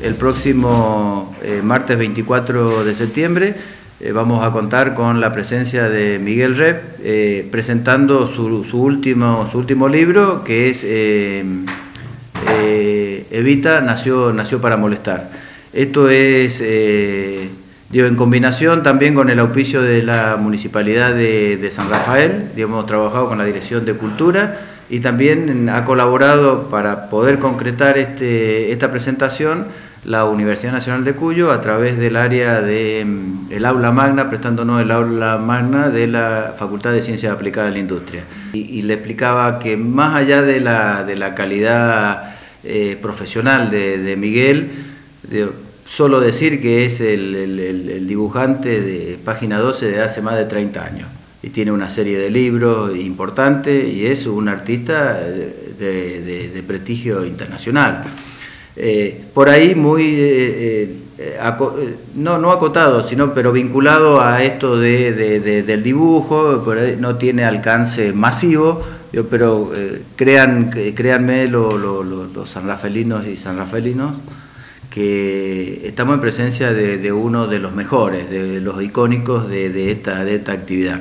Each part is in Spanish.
el próximo martes 24 de septiembre vamos a contar con la presencia de Miguel Rep presentando su último libro, que es Evita nació para molestar. Esto es en combinación también con el auspicio de la Municipalidad de San Rafael. Hemos trabajado con la Dirección de Cultura y también ha colaborado para poder concretar esta presentación la Universidad Nacional de Cuyo a través del área del aula magna, prestándonos el aula magna de la Facultad de Ciencias Aplicadas a la Industria. Y le explicaba que más allá de la calidad profesional de Miguel, solo decir que es el dibujante de Página 12 de hace más de 30 años. Y tiene una serie de libros importantes y es un artista de prestigio internacional. Por ahí muy, no acotado, pero vinculado a esto del dibujo. Por ahí no tiene alcance masivo, pero créanme los sanrafelinos y sanrafelinos, que estamos en presencia de uno de los mejores, de los icónicos de esta actividad.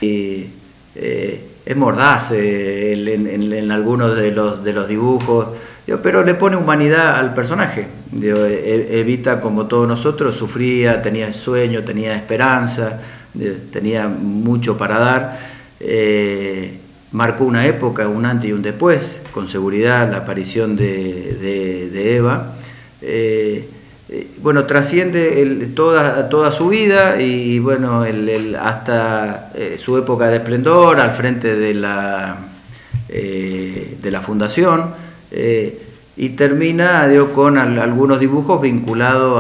Es mordaz en algunos de los dibujos, pero le pone humanidad al personaje. Evita, como todos nosotros, sufría, tenía sueño, tenía esperanza, tenía mucho para dar. Marcó una época, un antes y un después, con seguridad la aparición de Eva. Bueno, trasciende toda su vida y bueno, hasta su época de esplendor al frente de la fundación, y termina con algunos dibujos vinculados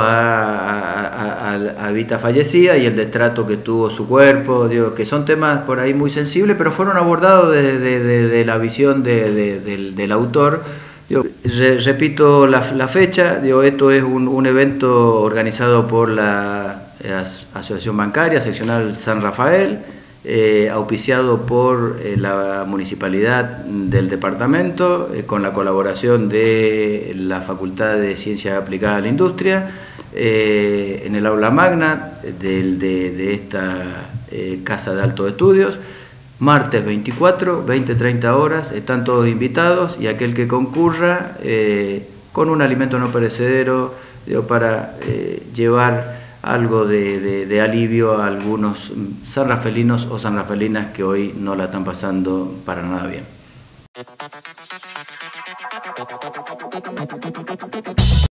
a Evita fallecida y el destrato que tuvo su cuerpo, que son temas por ahí muy sensibles, pero fueron abordados desde la visión del autor. Repito la fecha, esto es un evento organizado por la Asociación Bancaria Seccional San Rafael, auspiciado por la Municipalidad del departamento, con la colaboración de la Facultad de Ciencias Aplicadas a la Industria, en el aula magna de esta Casa de Altos Estudios. Martes 24, 20-30 horas, están todos invitados, y aquel que concurra con un alimento no perecedero para llevar algo de alivio a algunos sanrafelinos o sanrafelinas que hoy no la están pasando para nada bien.